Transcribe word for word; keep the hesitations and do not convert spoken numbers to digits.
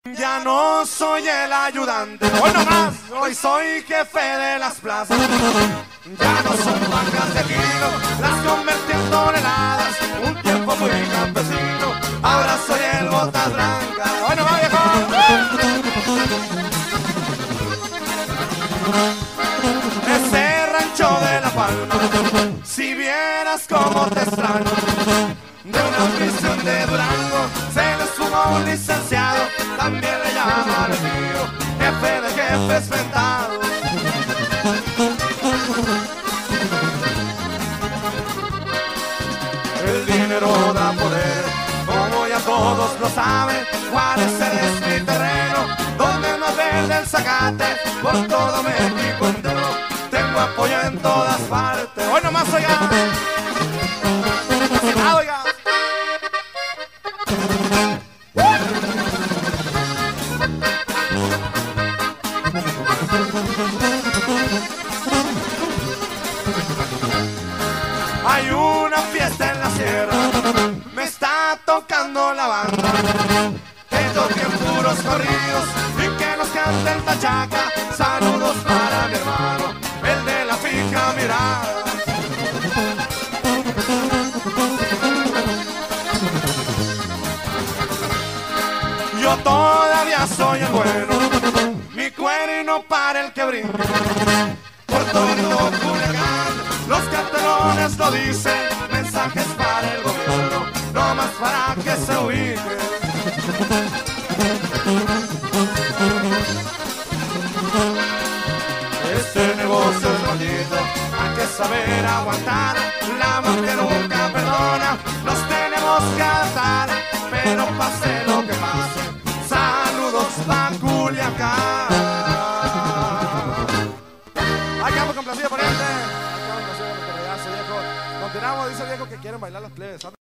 Ya no soy el ayudante, hoy no más, hoy soy jefe de las plazas. Ya no son vacas de kilo, las convertí en toneladas. Un tiempo fui campesino, ahora soy el botas blancas. Hoy no más, viejo. Ese rancho de La Palma, si vieras cómo te extraño. De una prisión de Durango se le sumó un licenciado, también le llaman el tío, jefe de jefes ventados. El dinero da poder, como ya todos lo saben. Juárez es mi terreno, donde más verde el zacate, por todo México entero, tengo apoyo en todas partes. Hoy nomás, oiga, oiga. Hay una fiesta en la sierra, me está tocando la banda, que toquen puros corridos y que nos cante el tachaca. Saludos para mi hermano, el de la fija mirada. Yo todavía soy el bueno, mi cuerno para el que brinca. Por todo Culiacán, los cartelones lo dicen, mensajes para el gobierno, no más para que se ubique. Este negocio es maldito, hay que saber aguantar, la mafia nunca perdona, nos tenemos que adaptar, pero pase lo que pase, saludos pa' Culiacán. Complacido por este. Continuamos, dice el viejo que quieren bailar los plebes.